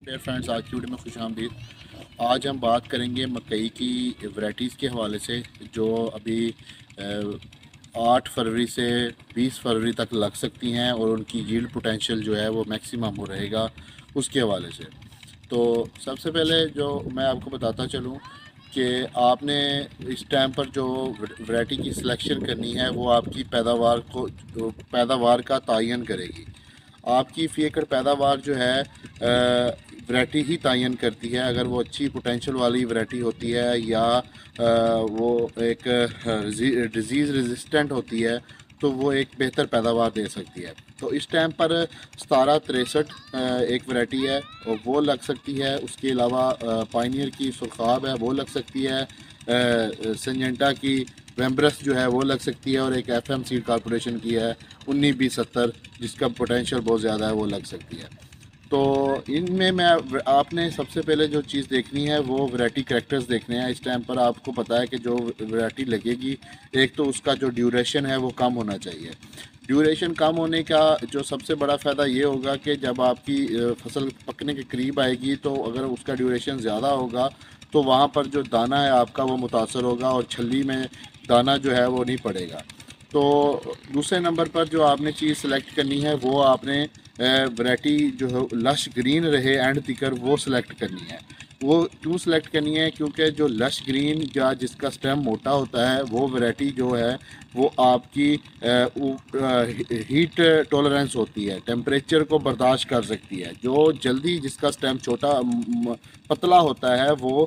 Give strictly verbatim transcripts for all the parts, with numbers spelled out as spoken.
Dear friends, आज की video में खुश आमदीद। आज हम बात करेंगे मकई की वैराइटीज़ के हवाले से जो अभी आठ फरवरी से बीस फरवरी तक लग सकती हैं और उनकी यील्ड पोटेंशियल जो है वो मैक्सिमम हो रहेगा उसके हवाले से। तो सबसे पहले जो मैं आपको बताता चलूँ कि आपने इस टाइम पर जो वैरायटी की सिलेक्शन करनी है वो आपकी पैदावार को पैदावार का तयन करेगी। आपकी फ़ी एकड़ पैदावार जो है वैरायटी ही तयन करती है। अगर वो अच्छी पोटेंशियल वाली वैरायटी होती है या आ, वो एक डिज़ीज़ रेजिस्टेंट होती है तो वो एक बेहतर पैदावार दे सकती है। तो इस टाइम पर सतारह तिरसठ एक वैरायटी है और वो लग सकती है। उसके अलावा पायनियर की सुरखाब है वो लग सकती है। सिंजेंटा की वेम्ब्रस जो है वो लग सकती है और एक एफ एम सीड कॉरपोरेशन की है उन्नीस बीस सत्तर जिसका पोटेंशियल बहुत ज़्यादा है वो लग सकती है। तो इनमें मैं आपने सबसे पहले जो चीज़ देखनी है वो वैरायटी करैक्टर्स देखने हैं। इस टाइम पर आपको पता है कि जो वैरायटी लगेगी एक तो उसका जो ड्यूरेशन है वो कम होना चाहिए। ड्यूरेशन कम होने का जो सबसे बड़ा फ़ायदा ये होगा कि जब आपकी फसल पकने के करीब आएगी तो अगर उसका ड्यूरेशन ज़्यादा होगा तो वहाँ पर जो दाना है आपका वो मुतासर होगा और छल्ली में दाना जो है वो नहीं पड़ेगा। तो दूसरे नंबर पर जो आपने चीज़ सेलेक्ट करनी है वो आपने वैरायटी जो है लश ग्रीन रहे एंड तिकर वो सिलेक्ट करनी है। वो क्यों सिलेक्ट करनी है? क्योंकि जो लश ग्रीन या जिसका स्टेम मोटा होता है वो वैरायटी जो है वो आपकी हीट टॉलरेंस होती है, टेम्परेचर को बर्दाश्त कर सकती है। जो जल्दी जिसका स्टेम छोटा पतला होता है वो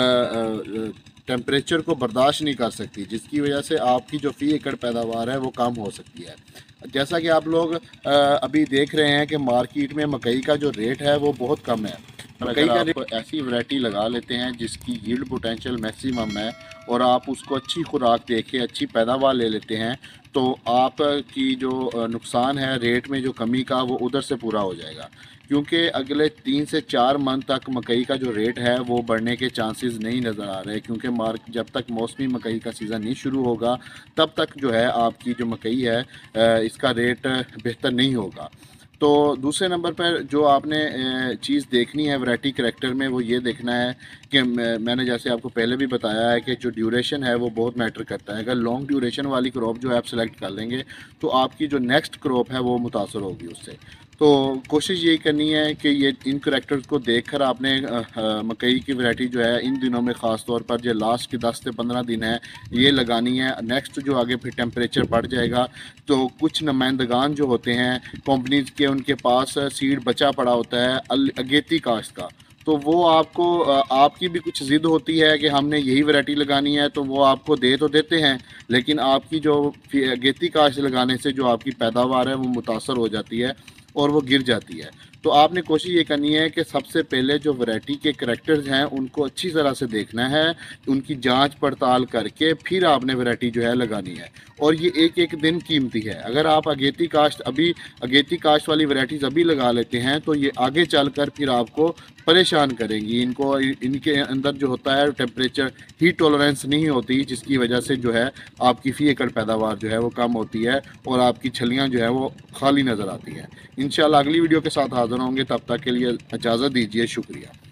टेम्परेचर को बर्दाश्त नहीं कर सकती, जिसकी वजह से आपकी जो फ़ी एकड़ पैदावार है वो कम हो सकती है। जैसा कि आप लोग अभी देख रहे हैं कि मार्केट में मकई का जो रेट है वो बहुत कम है। मकई का रेट ऐसी वैरायटी लगा लेते हैं जिसकी यील्ड पोटेंशियल मैक्सिमम है और आप उसको अच्छी खुराक दे के अच्छी पैदावार ले लेते हैं तो आपकी जो नुकसान है रेट में जो कमी का वो उधर से पूरा हो जाएगा। क्योंकि अगले तीन से चार मंथ तक मकई का जो रेट है वो बढ़ने के चांसेस नहीं नज़र आ रहे, क्योंकि मार्क जब तक मौसमी मकई का सीज़न नहीं शुरू होगा तब तक जो है आपकी जो मकई है इसका रेट बेहतर नहीं होगा। तो दूसरे नंबर पर जो आपने चीज़ देखनी है वैरायटी करैक्टर में वो ये देखना है कि मैंने जैसे आपको पहले भी बताया है कि जो ड्यूरेशन है वो बहुत मैटर करता है। अगर लॉन्ग ड्यूरेशन वाली क्रॉप जो है आप सेलेक्ट कर लेंगे तो आपकी जो नेक्स्ट क्रॉप है वो मुतासर होगी उससे। तो कोशिश यही करनी है कि ये इन करैक्टर्स को देखकर आपने मकई की वैरायटी जो है इन दिनों में ख़ास तौर पर जो लास्ट के दस से पंद्रह दिन है ये लगानी है। नेक्स्ट जो आगे फिर टेम्परेचर बढ़ जाएगा तो कुछ नुमाइंदगान जो होते हैं कंपनीज के उनके पास सीड बचा पड़ा होता है अगेती काश्त का, तो वो आपको आपकी भी कुछ ज़िद होती है कि हमने यही वैरायटी लगानी है तो वो आपको दे तो देते हैं लेकिन आपकी जो अगेती काश्त लगाने से जो आपकी पैदावार है वो मुतासर हो जाती है और वो गिर जाती है। तो आपने कोशिश ये करनी है कि सबसे पहले जो वैरायटी के करैक्टर्स हैं उनको अच्छी तरह से देखना है, उनकी जांच पड़ताल करके फिर आपने वैरायटी जो है लगानी है। और ये एक एक दिन कीमती है। अगर आप अगेती काश्त अभी अगेती काश्त वाली वैरायटीज़ अभी लगा लेते हैं तो ये आगे चलकर फिर आपको परेशान करेंगी। इनको इनके अंदर जो होता है टेम्परेचर हीट टॉलरेंस नहीं होती, जिसकी वजह से जो है आपकी फ़ी एकड़ पैदावार जो है वो कम होती है और आपकी छलियाँ जो है वो खाली नज़र आती हैं। इंशाल्लाह अगली वीडियो के साथ हाज़िर होंगे, तब तक के लिए इजाज़त दीजिए। शुक्रिया।